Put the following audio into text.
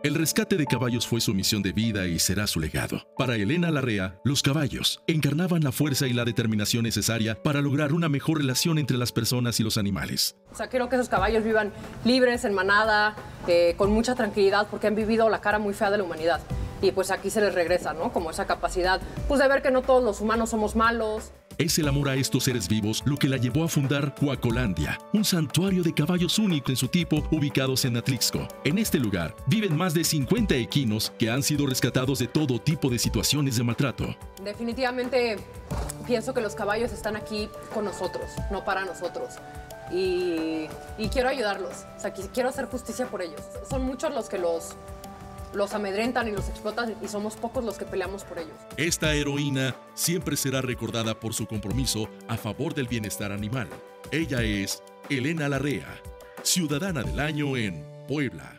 El rescate de caballos fue su misión de vida y será su legado. Para Elena Larrea, los caballos encarnaban la fuerza y la determinación necesaria para lograr una mejor relación entre las personas y los animales. O sea, quiero que esos caballos vivan libres, en manada, con mucha tranquilidad, porque han vivido la cara muy fea de la humanidad. Y pues aquí se les regresa, ¿no? Como esa capacidad, pues de ver que no todos los humanos somos malos. Es el amor a estos seres vivos lo que la llevó a fundar Coacolandia, un santuario de caballos único en su tipo ubicados en Atlixco. En este lugar viven más de 50 equinos que han sido rescatados de todo tipo de situaciones de maltrato. Definitivamente pienso que los caballos están aquí con nosotros, no para nosotros. Y quiero ayudarlos, o sea, quiero hacer justicia por ellos. Son muchos los que los amedrentan y los explotan y somos pocos los que peleamos por ellos. Esta heroína siempre será recordada por su compromiso a favor del bienestar animal. Ella es Elena Larrea, Ciudadana del Año en Puebla.